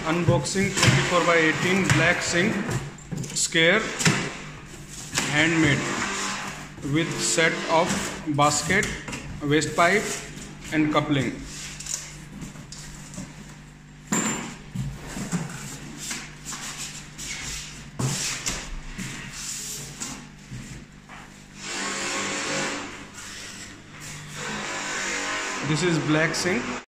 Unboxing 24x18 black sink scare, handmade, with set of basket, waste pipe and coupling. This is black sink.